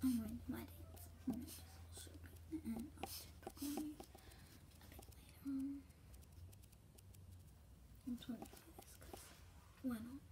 I'm going to my dance. I'm going to just show you and I'll typically a bit later on. I'm trying to do this because why not?